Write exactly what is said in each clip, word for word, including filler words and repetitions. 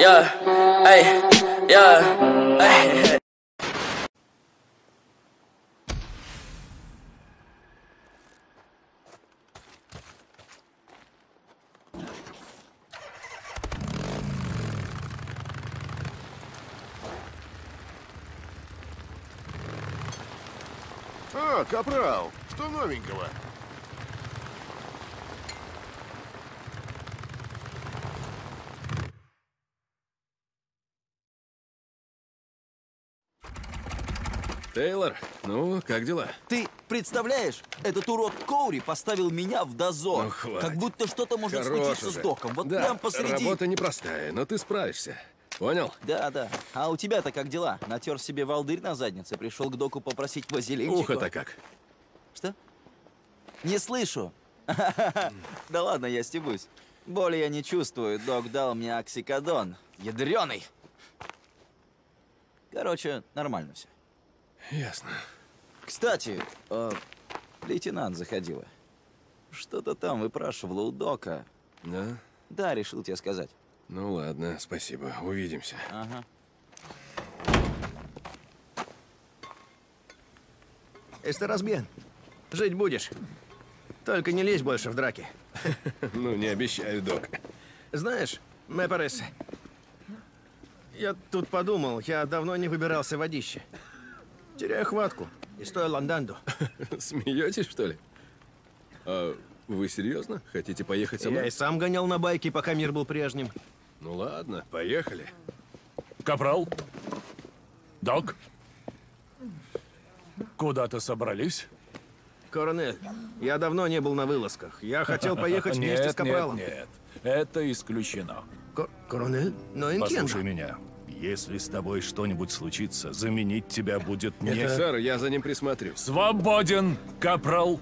yeah, ay, yeah, ay. А, капрал, что новенького? Тейлор, ну, как дела? Ты представляешь, этот урод Коури поставил меня в дозор. Ну, хватит. Как будто что-то может Хорош случиться уже. с доком. Вот да, прям посреди... работа непростая, но ты справишься. Понял? Да, да. А у тебя-то как дела? Натер себе волдырь на заднице, пришел к доку попросить вазелинчику. Ухо-то как? Что? Не слышу. Да ладно, я стебусь. Боли я не чувствую. Док дал мне оксикодон. Ядреный. Короче, нормально все. Ясно. Кстати, э, лейтенант заходила. Что-то там выпрашивала у дока. Да? Да, решил тебе сказать. Ну ладно, спасибо. Увидимся. Ага. Эстерасбен, жить будешь. Только не лезь больше в драки. Ну, не обещаю, док. Знаешь, Мэпарес, я тут подумал, я давно не выбирался в водище. Теряю хватку и стою ландандо. Смеетесь, что ли? А вы серьезно? Хотите поехать со Я мной? и сам гонял на байке, пока мир был прежним. Ну ладно, поехали. Капрал? Док? Куда-то собрались? Коронель, я давно не был на вылазках. Я хотел поехать вместе нет, с Капралом. Нет, нет, это исключено. Ко- Коронель? Но инкенда. Послушай меня. Если с тобой что-нибудь случится, заменить тебя будет не... Сэр, я за ним присмотрю. Свободен, Капрал!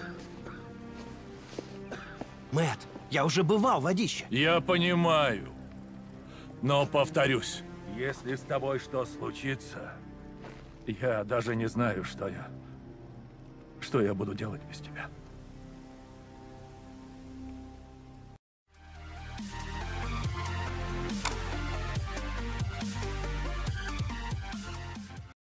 Мэтт, я уже бывал в водище. Я понимаю. Но повторюсь, если с тобой что случится, я даже не знаю, что я... Что я буду делать без тебя.